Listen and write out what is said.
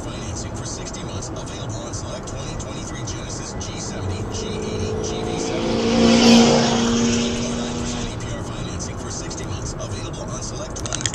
financing for 60 months. Available on select 2023 Genesis G70, G80, GV70. 4.9% APR financing for 60 months. Available on select 2023